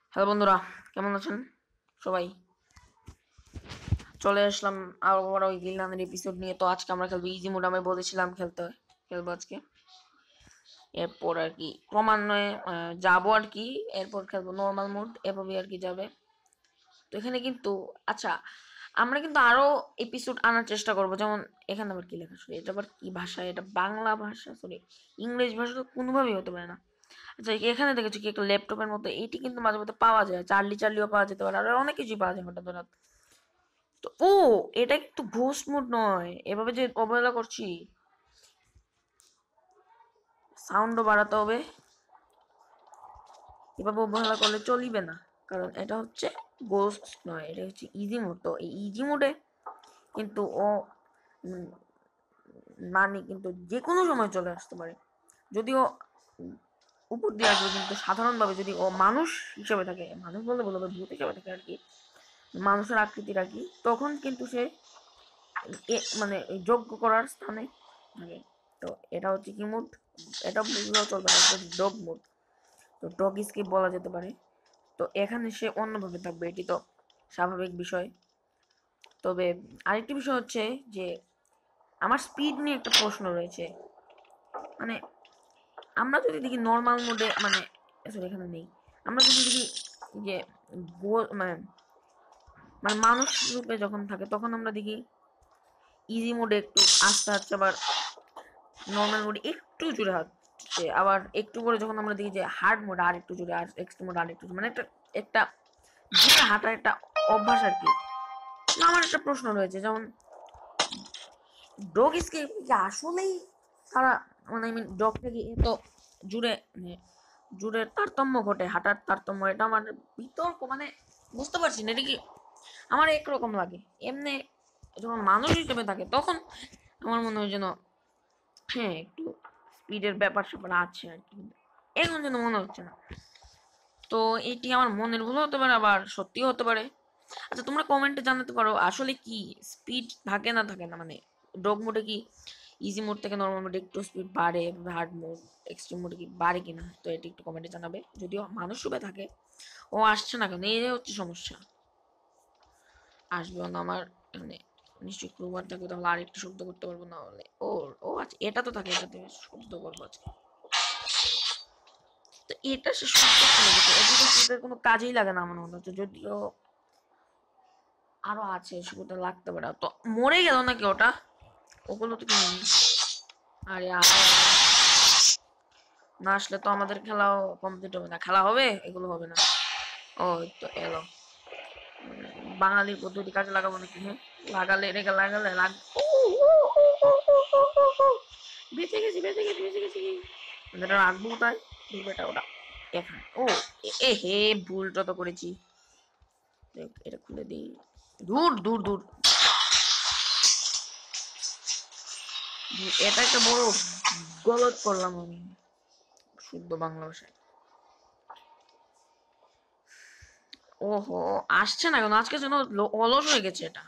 Hello বন্ধুরা, কেমন আছেন সবাই? চলে আসলাম আবার ওই গিল্লানের এপিসোড নিয়ে। তো আজকে আমরা খেলবো ইজি মোড। আমি বলেছিলাম খেলবো আজকে। এরপর আর কি ক্রমান্বয়ে যাবো আর কি। এরপর খেলবো নর্মাল মোড, এভাবে আর কি যাবে। তো এখানে কিন্তু আচ্ছা, আমরা কিন্তু আরো এপিসোড আনার চেষ্টা করব। যেমন এখানে আবার কি লেখা, সরি এটা আবার কি ভাষা? এটা বাংলা ভাষা, সরি ইংরেজি ভাষা তো কোনোভাবেই হতে পারে না। আচ্ছা, এখানে দেখেছি কি একটা ল্যাপটপের মতো, এটি কিন্তু মাঝে মধ্যে পাওয়া যায়। চার্লিও পাওয়া যেতে পারে, আর অনেক কিছুই পাওয়া যায় হঠাৎ হঠাৎ। তো এটা কিন্তু ঘোস্ট মোড নয়, এভাবে যে অবহেলা করছি। সাউন্ডও বাড়াতে হবে, এভাবে অবহেলা করলে চলিবে না। কারণ এটা হচ্ছে গোস্ট নয়, এটা হচ্ছে ইজি মোড। তো এই ইজি মোডে কিন্তু উম, নানি কিন্তু যে কোনো সময় চলে আসতে পারে। যদিও উপর দিয়ে আসবে, কিন্তু সাধারণভাবে যদি ও মানুষ হিসেবে থাকে, মানুষ বলতে বলবে ভূত হিসেবে থাকে আর কি, মানুষের আকৃতি রাখি, তখন কিন্তু সে মানে যোগ্য করার স্থানে থাকে। তো এটা হচ্ছে কি মুড, এটা বুঝলেও চলবে না, এটা ডগ মুড। তো ডগ স্কিপ বলা যেতে পারে। তো এখানে সে অন্যভাবে থাকবে, এটি তো স্বাভাবিক বিষয়। তবে আরেকটি বিষয় হচ্ছে যে আমার স্পিড নিয়ে একটা প্রশ্ন রয়েছে। মানে আমরা যদি দেখি নর্মাল মোডে, মানে সরি এখানে নেই, আমরা যদি দেখি যে মানে মানে মানুষ রূপে যখন থাকে তখন আমরা দেখি ইজি মোডে একটু আস্তে আস্তে, আবার নর্মাল মোডে একটু জোরে হাঁটছে, আবার একটু করে যখন আমরা দেখি যে হার্ড মোড আর একটু জোরে, আর এক্সট্রিম মোড আর একটু জোরে, মানে একটা একটা জোরে হাঁটার একটা অভ্যাস আর কি। আমার একটা প্রশ্ন রয়েছে, যেমন ডগ স্কেপ কি আসলেই তারা, মানে আই মিন ডগটা কি এত জুড়ে, মানে জুড়ে তারতম্য ঘটে, হাঁটার তারতম্য, এটা আমার বিতর্ক, মানে বুঝতে পারছি না এটা কি। আমার একরকম লাগে এমনি যখন মানুষ হিসেবে থাকে তখন আমার মনে হয় যেন হ্যাঁ একটু স্পিডের ব্যাপার স্যাপার আছে আর কি, এখন যেন মনে হচ্ছে না। তো এটি আমার মনের ভুল হতে পারে, আবার সত্যিও হতে পারে। আচ্ছা, তোমরা কমেন্টে জানাতে পারো আসলে কি স্পিড থাকে না থাকে না, মানে ডগ মোডে কি ইজি মোড থেকে নর্মাল মোডে একটু স্পিড বাড়ে, হার্ড মোড এক্সট্রিম মোডে কি বাড়ে কিনা। তো এটি একটু কমেন্টে জানাবে। যদিও মানুষ রূপে থাকে, ও আসছে না কেন, এই হচ্ছে সমস্যা। আসবে না আমার মানে নিশ্চয়ই ক্লোবার থাকবে, তাহলে আর একটু শব্দ করতে পারবো, না হলে ও ও আচ্ছা এটা তো থাকে, এটাতে শব্দ করবো আজকে। তো এটা সে শব্দ করে গেছে, এদিকে কোনো কাজেই লাগে না আমার মনে হচ্ছে। যদিও আরো আছে, সেগুলো লাগতে পারে। তো মরে গেল নাকি ওটা? ওগুলো তো কিনে, আরে না আসলে তো আমাদের খেলাও কমপ্লিট হবে না। খেলা হবে, এগুলো হবে না। ও তো এলো, বাঙালির পদ্ধতি কাজে লাগাবো নাকি? হ্যাঁ, লাগালে রেখে লাগালে বেঁচে গেছি, বেঁচে গেছি, বেঁচে গেছি। এটা রাখবো কোথায়? দুর্বেটা ওটা এখানে। এ হে, ভুলটা তো করেছি। এটা খুলে দিই। দূর দূর দূর, এটা একটা বড় গলত করলাম আমি, শুদ্ধ বাংলা ভাষায়। ওহো, আসছে না কেন আজকে? যেন অলস হয়ে গেছে এটা।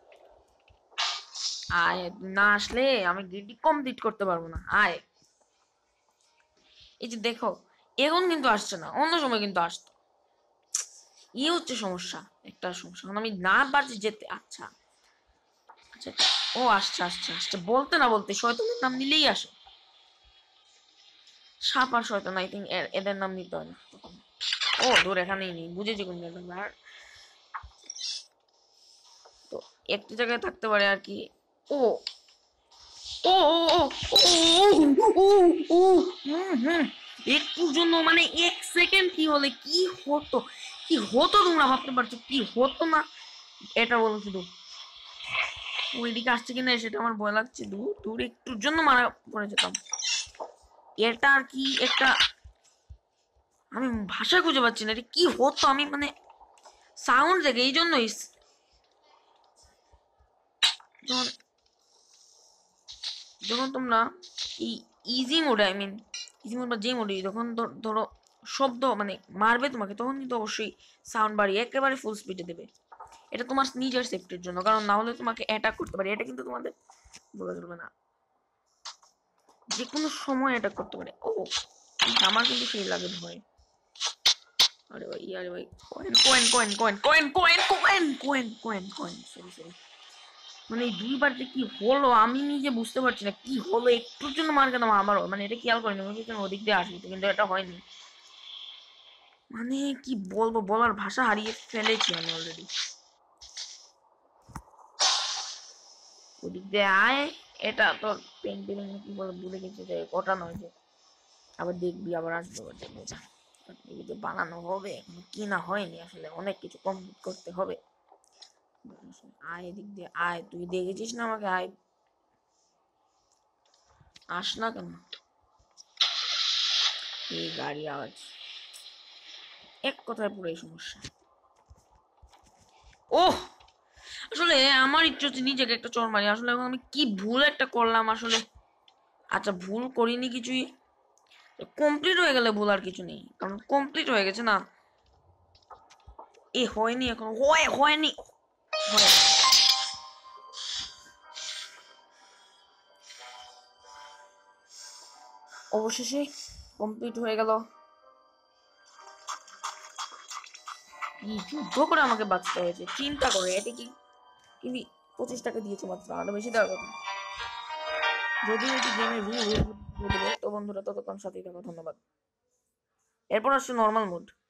আয়, না আসলে আমি গিডি কমপ্লিট করতে পারবো না। আয়, এই যে দেখো, এখন কিন্তু আসছে না, অন্য সময় কিন্তু আসতো। হচ্ছে সমস্যা, একটা সমস্যা। এখন আমি না পারছি যেতে। আচ্ছা আচ্ছা, ও আসছে আসছে আসছে, বলতে না বলতে শয়তানের নাম নিলেই আসে। সাপ আর শয়তান, আই থিঙ্ক এদের নাম নিতে হয় না। ও দূর, এখানেই নেই, বুঝেছি কোন জায়গায়। আর তো একটি জায়গায় থাকতে পারে আর কি। ও ও ও ও ও একটুর জন্য, মানে এক সেকেন্ড কি হলে কি হতো, কি হতো তোমরা ভাবতে পারছো কি হতো না? এটা বলো শুধু। ওইদিকে আসছে কিনা সেটা আমার ভয় লাগছে। দূর দূর, একটুর জন্য মারা পড়ে যেতাম। এটা আর কি একটা, আমি ভাষা খুঁজে পাচ্ছি না এটা কি হতো। আমি মানে সাউন্ড দেখে এই জন্যই যখন যখন তোমরা এই ইজি মোডে, আই মিন ইজি মোড বা যে মোডে, যখন ধরো শব্দ মানে মারবে তোমাকে, তখন কিন্তু অবশ্যই সাউন্ড বাড়িয়ে একেবারে ফুল স্পিডে দেবে। এটা তোমার নিজের সেফটির জন্য, কারণ না হলে তোমাকে অ্যাটাক করতে পারে। এটা কিন্তু তোমাদের বলা চলবে না, যে কোনো সময় অ্যাটাক করতে পারে। আমার কিন্তু সেই লাগে ভয়। আরে ভাই coin coin coin coin coin coin coin coin coin coin sorry sorry মানে এই দুইবার যে কি হলো আমি নিজে বুঝতে পারছি না কি হলো একটুর জন্য মার খেলাম আবারও মানে এটা খেয়াল করিনি আমি ভেবেছিলাম ওদিক দিয়ে আসবো কিন্তু এটা হয়নি মানে কি বলবো বলার ভাষা হারিয়ে ফেলেছি আমি অলরেডি ওদিক দিয়ে আয় এটা তো পেন্টিং কি বলে ভুলে গেছি যে ওটা নয় যে আবার দেখবি আবার আসবে আবার দেখবো যে বানানো হবে এখন কি না হয়নি আসলে অনেক কিছু কমপ্লিট করতে হবে আয় এদিক দিয়ে আয় তুই দেখেছিস না আমাকে আয় আস না কেন এই গাড়ি আওয়াজ এক কথায় পুরো সমস্যা ওহ আসলে আমার ইচ্ছে হচ্ছে নিজেকে একটা চড় মারি আসলে এখন আমি কি ভুল একটা করলাম আসলে আচ্ছা ভুল করিনি কিছুই কমপ্লিট হয়ে গেলে ভুল আর কিছু নেই কারণ কমপ্লিট হয়ে গেছে না এ হয়নি এখন হয়নি হয় অবশেষে কমপ্লিট হয়ে গেল কি যুদ্ধ করে আমাকে বাঁচতে হয়েছে চিন্তা করে এটা কি কিন্তু 25 টাকা দিয়েছে মাত্র আরো বেশি দেওয়ার কথা যদিও এটি গেমের রুল তো বন্ধুরা ততক্ষণ সাথেই থাকো ধন্যবাদ এরপর আসছে নর্মাল মোড